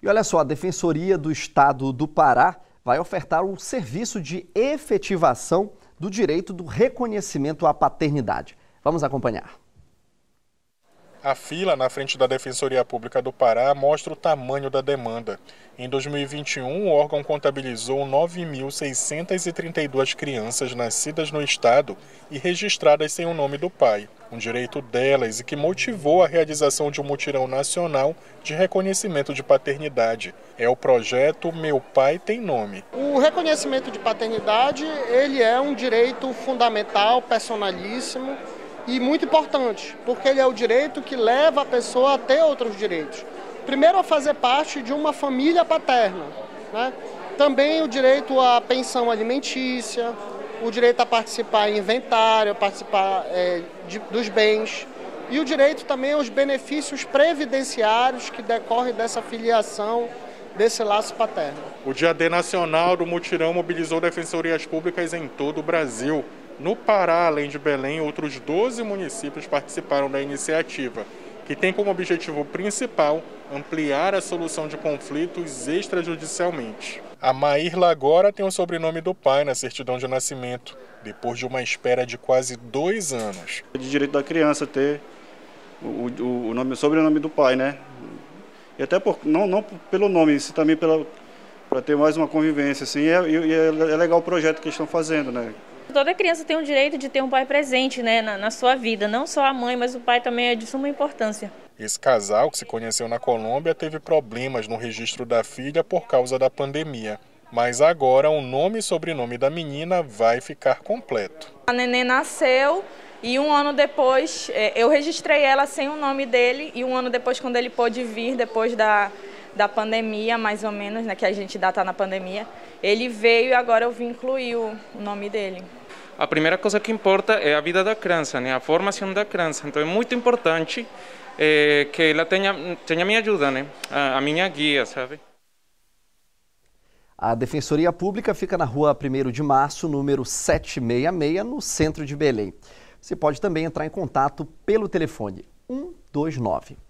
E olha só, a Defensoria do Estado do Pará vai ofertar o serviço de efetivação do direito do reconhecimento à paternidade. Vamos acompanhar. A fila na frente da Defensoria Pública do Pará mostra o tamanho da demanda. Em 2021, o órgão contabilizou 9.632 crianças nascidas no estado e registradas sem o nome do pai, um direito delas e que motivou a realização de um mutirão nacional de reconhecimento de paternidade. É o projeto Meu Pai Tem Nome. O reconhecimento de paternidade, ele é um direito fundamental, personalíssimo, e muito importante, porque ele é o direito que leva a pessoa a ter outros direitos. Primeiro, a fazer parte de uma família paterna, né? Também o direito à pensão alimentícia, o direito a participar em inventário, a participar dos bens, e o direito também aos benefícios previdenciários que decorrem dessa filiação, desse laço paterno. O Dia D Nacional do Mutirão mobilizou defensorias públicas em todo o Brasil. No Pará, além de Belém, outros 12 municípios participaram da iniciativa, que tem como objetivo principal ampliar a solução de conflitos extrajudicialmente. A Maírla agora tem o sobrenome do pai na certidão de nascimento, depois de uma espera de quase 2 anos. É de direito da criança ter o sobrenome do pai, né? E até não pelo nome, isso também para ter mais uma convivência, assim. E é legal o projeto que eles estão fazendo, né? Toda criança tem o direito de ter um pai presente, né, na sua vida. Não só a mãe, mas o pai também é de suma importância. Esse casal, que se conheceu na Colômbia, teve problemas no registro da filha por causa da pandemia. Mas agora o nome e sobrenome da menina vai ficar completo. A neném nasceu e 1 ano depois, eu registrei ela sem o nome dele. E 1 ano depois, quando ele pôde vir, depois da pandemia, mais ou menos, né, que a gente ainda está na pandemia, ele veio e agora eu vim incluir o nome dele. A primeira coisa que importa é a vida da criança, né? A formação da criança. Então é muito importante que ela tenha minha ajuda, né? A minha guia, sabe? A Defensoria Pública fica na rua 1º de março, número 766, no centro de Belém. Você pode também entrar em contato pelo telefone 129.